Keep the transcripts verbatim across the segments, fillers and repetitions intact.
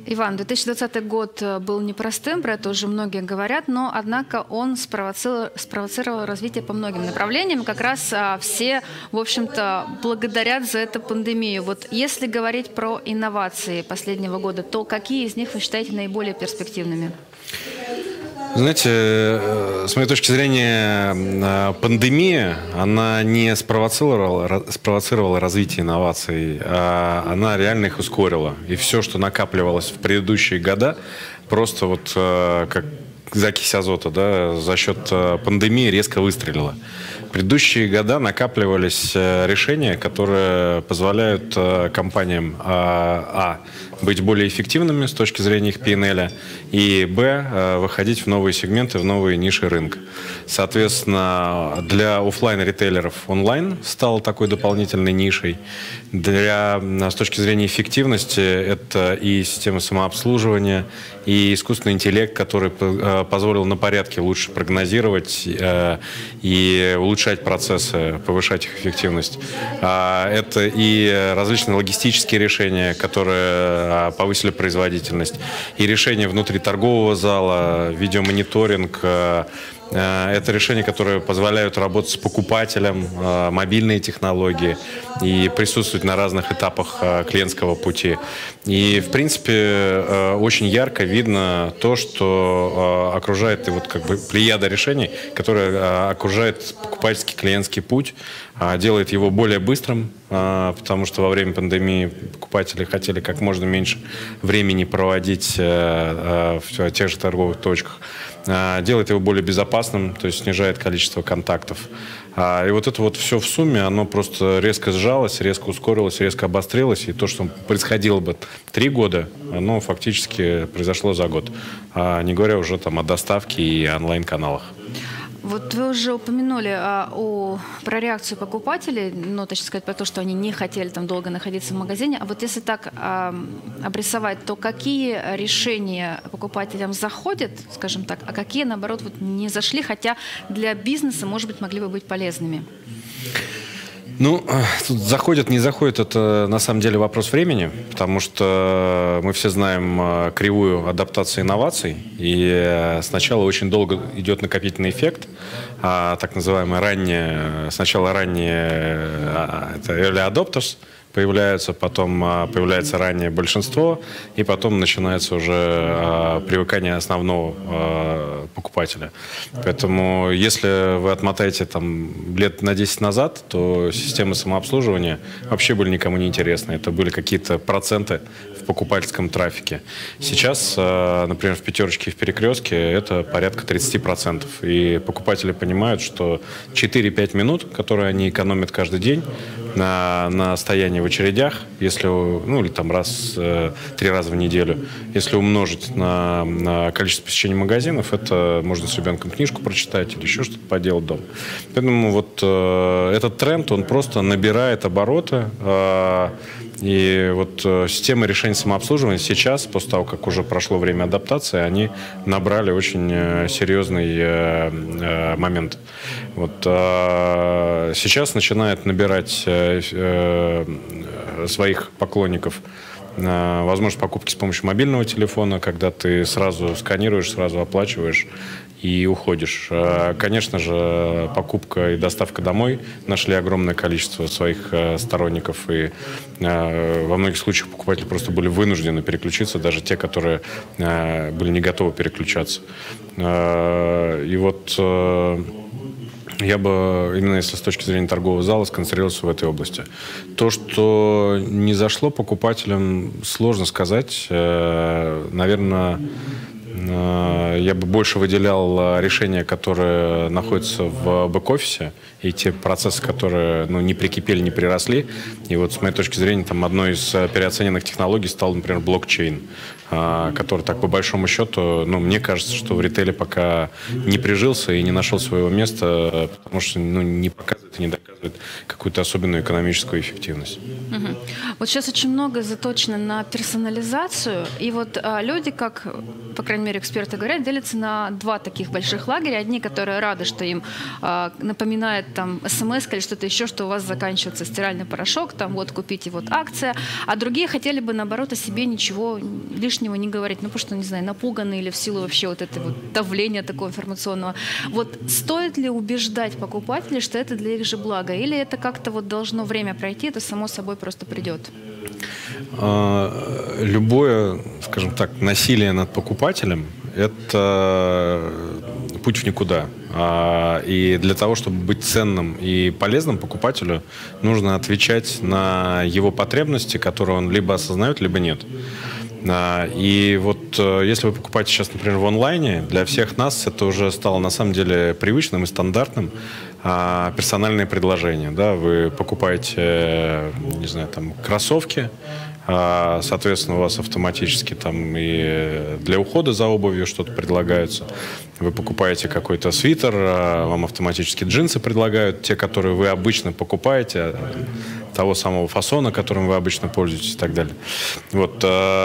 Иван, две тысячи двадцатый год был непростым, про это уже многие говорят, но, однако, он спровоцировал, спровоцировал развитие по многим направлениям. Как раз а, все, в общем-то, благодарят за эту пандемию. Вот если говорить про инновации последнего года, то какие из них вы считаете наиболее перспективными? Знаете, с моей точки зрения, пандемия, она не спровоцировала, спровоцировала развитие инноваций, а она реально их ускорила. И все, что накапливалось в предыдущие года, просто вот как закись азота, да, за счет пандемии резко выстрелила. В предыдущие года накапливались решения, которые позволяют компаниям а, а быть более эффективными с точки зрения их пи эн эл, и б выходить в новые сегменты, в новые ниши рынка. Соответственно, для офлайн-ритейлеров онлайн стал такой дополнительной нишей. Для, с точки зрения эффективности, это и система самообслуживания, и искусственный интеллект, который позволил на порядке лучше прогнозировать и улучшать процессы, повышать их эффективность. Это и различные логистические решения, которые повысили производительность, и решения внутри торгового зала, видеомониторинг. Это решения, которые позволяют работать с покупателем, мобильные технологии и присутствовать на разных этапах клиентского пути. И, в принципе, очень ярко видно то, что окружает и вот как бы плеяда решений, которая окружает покупательский клиентский путь, делает его более быстрым, потому что во время пандемии покупатели хотели как можно меньше времени проводить в тех же торговых точках, делает его более безопасным, то есть снижает количество контактов. И вот это вот все в сумме, оно просто резко сжалось, резко ускорилось, резко обострилось. И то, что происходило бы три года, оно фактически произошло за год. А не говоря уже там о доставке и онлайн-каналах. Вот вы уже упомянули а, о, про реакцию покупателей, ну, точнее сказать, про то, что они не хотели там долго находиться в магазине. А вот если так а, обрисовать, то какие решения покупателям заходят, скажем так, а какие, наоборот, вот не зашли, хотя для бизнеса, может быть, могли бы быть полезными? Ну, тут заходят, не заходят, это на самом деле вопрос времени, потому что мы все знаем кривую адаптации инноваций, и сначала очень долго идет накопительный эффект, а так называемое раннее, сначала ранние, это early adopters, появляются, потом появляется раннее большинство, и потом начинается уже привыкание основного покупателя. Поэтому, если вы отмотаете там лет на десять назад, то системы самообслуживания вообще были никому не интересны. Это были какие-то проценты в покупательском трафике. Сейчас, например, в пятерочке и в перекрестке это порядка тридцати процентов. И покупатели понимают, что четыре-пять минут, которые они экономят каждый день на, на стоянии в очередях, если, ну, или там раз, э, три раза в неделю, если умножить на, на количество посещений магазинов, это можно с ребенком книжку прочитать или еще что-то поделать дома. Поэтому вот э, этот тренд, он просто набирает обороты. Э, И вот системы решения самообслуживания сейчас, после того, как уже прошло время адаптации, они набрали очень серьезный момент. Вот сейчас начинает набирать своих поклонников возможность покупки с помощью мобильного телефона, когда ты сразу сканируешь, сразу оплачиваешь и уходишь. Конечно же, покупка и доставка домой нашли огромное количество своих сторонников, и во многих случаях покупатели просто были вынуждены переключиться, даже те, которые были не готовы переключаться. И вот я бы, именно если с точки зрения торгового зала, сконцентрировался в этой области. То, что не зашло покупателям, сложно сказать. Наверное, я бы больше выделял решения, которые находятся в бэк-офисе, и те процессы, которые, ну, не прикипели, не приросли. И вот с моей точки зрения, там одной из переоцененных технологий стал, например, блокчейн, который так по большому счету, ну, мне кажется, что в ритейле пока не прижился и не нашел своего места, потому что, ну, не показывает это не доказывает какую-то особенную экономическую эффективность. Угу. Вот сейчас очень много заточено на персонализацию, и вот а, люди, как, по крайней мере, эксперты говорят, делятся на два таких больших лагеря. Одни, которые рады, что им а, напоминает там смс или что-то еще, что у вас заканчивается стиральный порошок, там вот купите, вот акция, а другие хотели бы, наоборот, о себе ничего лишнего не говорить, ну, потому что, не знаю, напуганы или в силу вообще вот этого вот давления такого информационного. Вот стоит ли убеждать покупателей, что это для их же блага, или это как-то вот должно время пройти, это само собой просто придет? Любое, скажем так, насилие над покупателем – это путь в никуда. И для того, чтобы быть ценным и полезным покупателю, нужно отвечать на его потребности, которые он либо осознает, либо нет. И вот если вы покупаете сейчас, например, в онлайне, для всех нас это уже стало на самом деле привычным и стандартным. Персональные предложения. Да? Вы покупаете, не знаю, там, кроссовки, соответственно, у вас автоматически там и для ухода за обувью что-то предлагается. Вы покупаете какой-то свитер, вам автоматически джинсы предлагают, те, которые вы обычно покупаете, того самого фасона, которым вы обычно пользуетесь и так далее. Вот.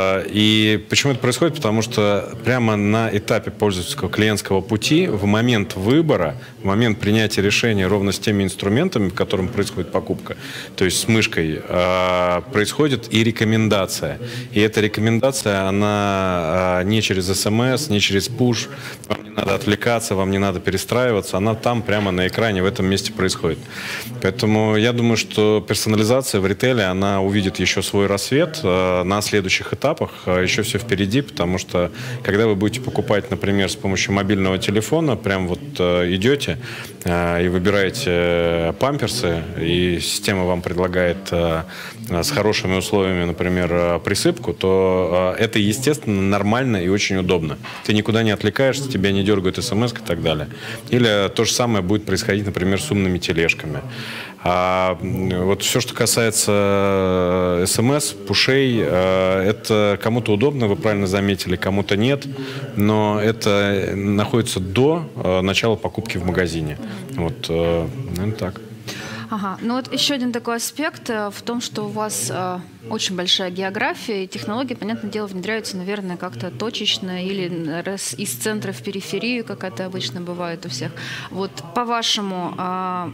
И почему это происходит? Потому что прямо на этапе пользовательского клиентского пути, в момент выбора, в момент принятия решения ровно с теми инструментами, в котором происходит покупка, то есть с мышкой, происходит и рекомендация. И эта рекомендация, она не через смс, не через пуш, вам не надо отвлекаться, вам не надо перестраиваться, она там прямо на экране в этом месте происходит. Поэтому я думаю, что персонализация в ритейле, она увидит еще свой рассвет на следующих этапах, еще все впереди, потому что когда вы будете покупать, например, с помощью мобильного телефона, прям вот идете и выбираете памперсы, и система вам предлагает с хорошими условиями, например, присыпку, то это, естественно, нормально и очень удобно. Ты никуда не отвлекаешься, тебя не дергают смс и так далее. Или то же самое будет происходить, например, с умными тележками. А вот все, что касается смс, пушей, это кому-то удобно, вы правильно заметили, кому-то нет, но это находится до начала покупки в магазине. Вот, наверное, так. Ага, ну вот еще один такой аспект в том, что у вас э, очень большая география, и технологии, понятное дело, внедряются, наверное, как-то точечно или раз из центра в периферию, как это обычно бывает у всех. Вот по-вашему, э,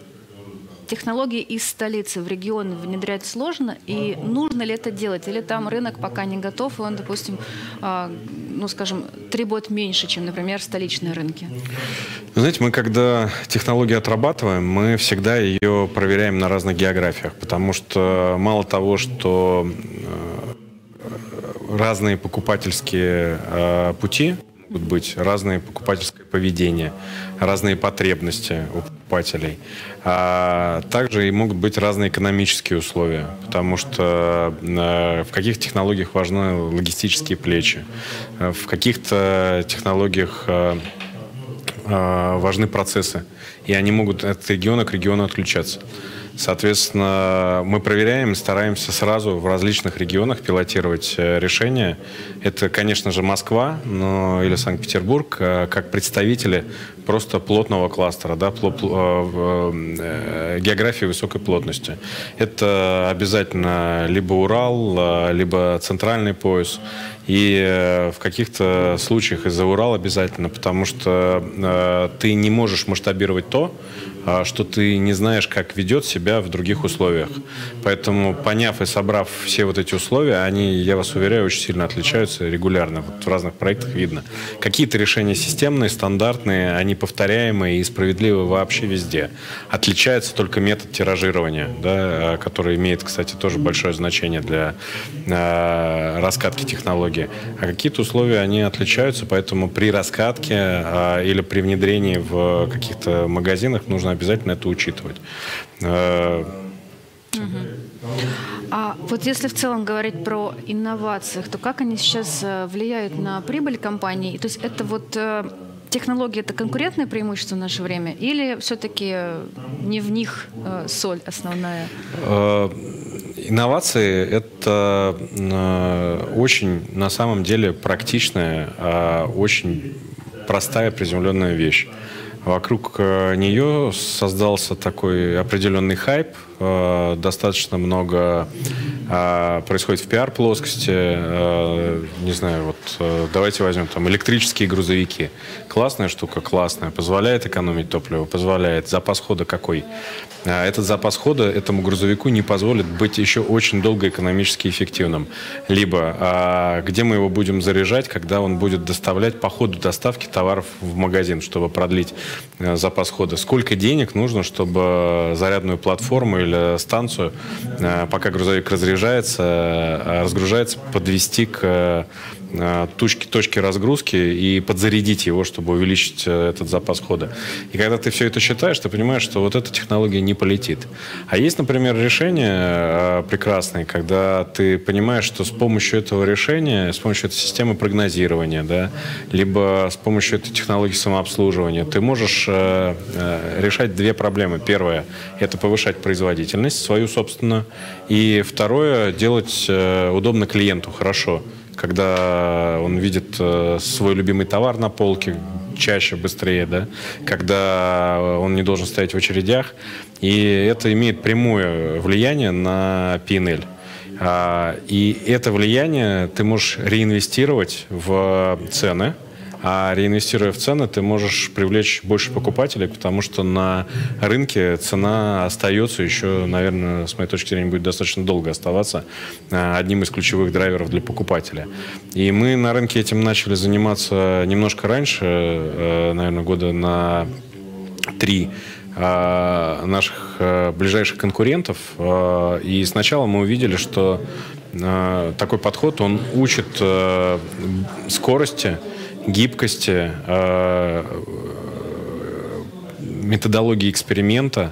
технологии из столицы в регион внедрять сложно, и нужно ли это делать? Или там рынок пока не готов, и он, допустим, э, ну, скажем, требует меньше, чем, например, столичные рынки? Знаете, мы когда технологию отрабатываем, мы всегда ее проверяем на разных географиях, потому что мало того, что разные покупательские э, пути могут быть, разное покупательское поведение, разные потребности у покупателей, а также и могут быть разные экономические условия, потому что э, в каких технологиях важны логистические плечи, в каких-то технологиях э, важны процессы, и они могут от региона к региону отключаться. Соответственно, мы проверяем, стараемся сразу в различных регионах пилотировать решения. Это, конечно же, Москва, но, или Санкт-Петербург, как представители просто плотного кластера, да, географии высокой плотности. Это обязательно либо Урал, либо центральный пояс. И в каких-то случаях из-за Урала обязательно, потому что э, ты не можешь масштабировать то, э, что ты не знаешь, как ведет себя в других условиях. Поэтому, поняв и собрав все вот эти условия, они, я вас уверяю, очень сильно отличаются регулярно. Вот в разных проектах видно. Какие-то решения системные, стандартные, они повторяемые и справедливы вообще везде. Отличается только метод тиражирования, да, который имеет, кстати, тоже большое значение для э, раскатки технологий. А какие-то условия, они отличаются, поэтому при раскатке а, или при внедрении в каких-то магазинах нужно обязательно это учитывать. А, угу. А вот если в целом говорить про инновации, то как они сейчас влияют на прибыль компании? То есть это вот технологии – это конкурентное преимущество в наше время или все-таки не в них соль основная? Инновации – это очень, на самом деле, практичная, очень простая, приземленная вещь. Вокруг нее создался такой определенный хайп. Достаточно много происходит в пиар-плоскости. Не знаю, вот давайте возьмем там электрические грузовики. Классная штука, классная. Позволяет экономить топливо, позволяет. Запас хода какой? Этот запас хода этому грузовику не позволит быть еще очень долго экономически эффективным. Либо где мы его будем заряжать, когда он будет доставлять по ходу доставки товаров в магазин, чтобы продлить запас хода. Сколько денег нужно, чтобы зарядную платформу или станцию, пока грузовик разряжается, разгружается, подвести к точке, точке разгрузки и подзарядить его, чтобы увеличить этот запас хода. И когда ты все это считаешь, ты понимаешь, что вот эта технология не полетит. А есть, например, решения прекрасные, когда ты понимаешь, что с помощью этого решения, с помощью этой системы прогнозирования, да, либо с помощью этой технологии самообслуживания, ты можешь э, э, решать две проблемы. Первое – это повышать производительность свою собственную. И второе – делать э, удобно клиенту, хорошо. Когда он видит э, свой любимый товар на полке чаще, быстрее, да, когда он не должен стоять в очередях. И это имеет прямое влияние на пи эн эль. А, и это влияние ты можешь реинвестировать в цены. А реинвестируя в цены, ты можешь привлечь больше покупателей, потому что на рынке цена остается еще, наверное, с моей точки зрения, будет достаточно долго оставаться одним из ключевых драйверов для покупателя. И мы на рынке этим начали заниматься немножко раньше, наверное, года на три наших ближайших конкурентов. И сначала мы увидели, что такой подход, он учит скорости, гибкости, методологии эксперимента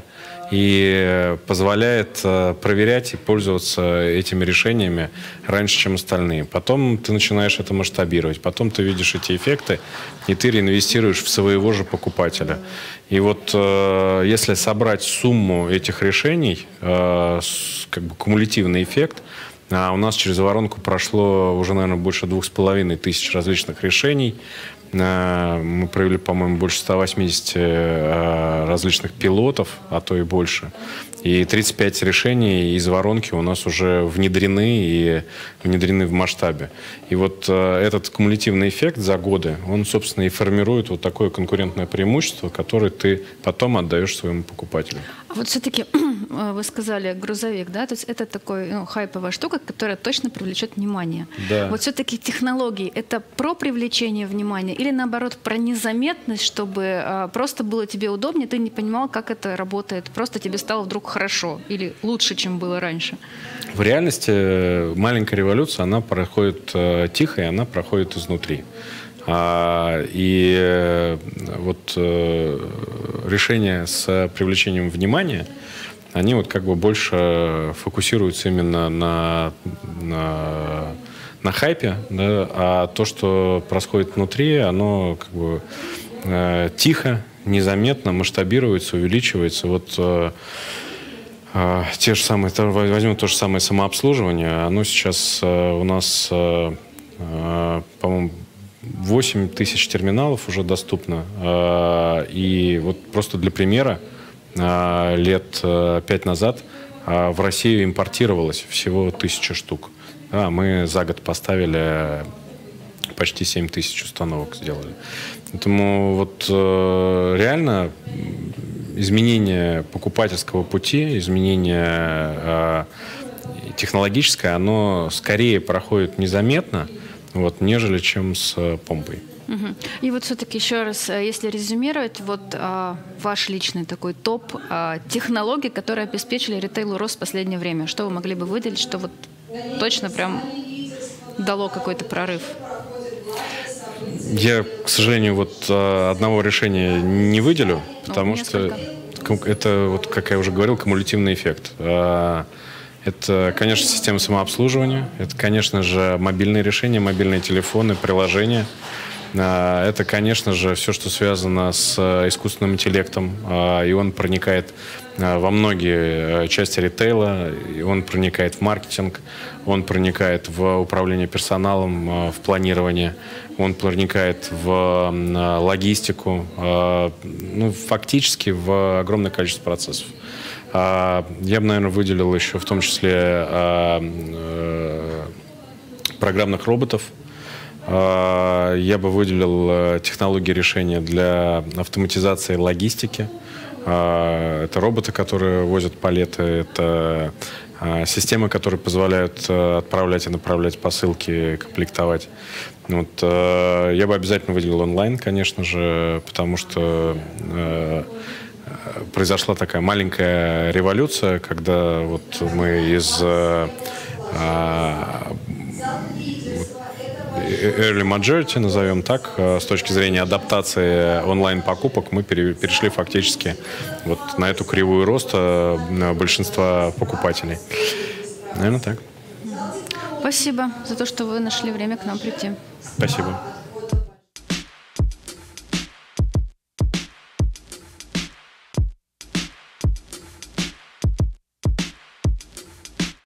и позволяет проверять и пользоваться этими решениями раньше, чем остальные. Потом ты начинаешь это масштабировать, потом ты видишь эти эффекты, и ты реинвестируешь в своего же покупателя. И вот если собрать сумму этих решений, как бы кумулятивный эффект, а у нас через воронку прошло уже, наверное, больше двух с половиной тысяч различных решений. Мы провели, по-моему, больше ста восьмидесяти различных пилотов, а то и больше. И тридцать пять решений из воронки у нас уже внедрены и внедрены в масштабе. И вот этот кумулятивный эффект за годы, он, собственно, и формирует вот такое конкурентное преимущество, которое ты потом отдаешь своему покупателю. А вот все-таки вы сказали грузовик, да, то есть это такой, ну, хайповая штука, которая точно привлечет внимание. Да. Вот все-таки технологии — это про привлечение внимания или, наоборот, про незаметность, чтобы а, просто было тебе удобнее, ты не понимал, как это работает, просто тебе стало вдруг хорошо или лучше, чем было раньше? В реальности маленькая революция, она проходит э, тихо, и она проходит изнутри. А, и э, вот э, решения с привлечением внимания, они вот как бы больше фокусируются именно на, на, на хайпе, да, а то, что происходит внутри, оно как бы э, тихо, незаметно масштабируется, увеличивается. Вот э, э, те же самые, возьмем то же самое самообслуживание, оно сейчас э, у нас, э, э, по-моему, восемь тысяч терминалов уже доступно. Э, и вот просто для примера, лет пять назад в Россию импортировалось всего тысяча штук. А мы за год поставили почти семь тысяч установок, сделали. Поэтому вот реально изменение покупательского пути, изменение технологическое, оно скорее проходит незаметно, вот, нежели чем с помпой. Угу. И вот все-таки еще раз, если резюмировать, вот а, ваш личный такой топ а, технологий, которые обеспечили ритейлу рост в последнее время, что вы могли бы выделить, что вот точно прям дало какой-то прорыв? Я, к сожалению, вот одного решения не выделю, потому ну, что это, вот, как я уже говорил, кумулятивный эффект. Это, конечно, система самообслуживания, это, конечно же, мобильные решения, мобильные телефоны, приложения. Это, конечно же, все, что связано с искусственным интеллектом, и он проникает во многие части ритейла, и он проникает в маркетинг, он проникает в управление персоналом, в планирование, он проникает в логистику, ну, фактически в огромное количество процессов. Я бы, наверное, выделил еще в том числе программных роботов. Я бы выделил технологии решения для автоматизации логистики. Это роботы, которые возят палеты, это системы, которые позволяют отправлять и направлять посылки, комплектовать. Вот, я бы обязательно выделил онлайн, конечно же, потому что произошла такая маленькая революция, когда вот мы из early majority, назовем так, с точки зрения адаптации онлайн-покупок, мы перешли фактически вот на эту кривую роста большинства покупателей. Наверное, так. Спасибо за то, что вы нашли время к нам прийти. Спасибо.